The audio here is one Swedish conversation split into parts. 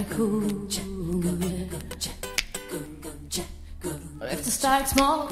stark hunger och efter stark smak.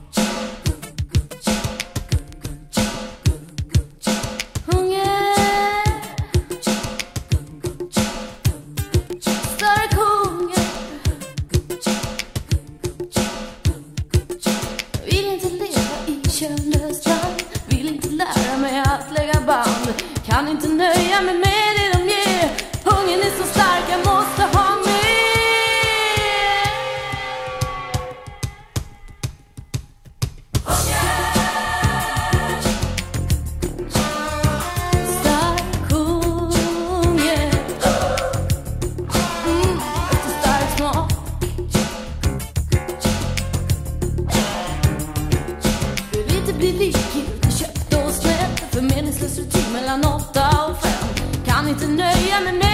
Vill inte lära mig att lägga band. Kan inte nöja mig med det de ger. Hungern är så stark, jag måste ha mer. Stark hunger efter stark smak. Vill inte bli likgiltig, köpt och smält för meningslös rutin mellan 8 och 5. Kan inte nöja mig med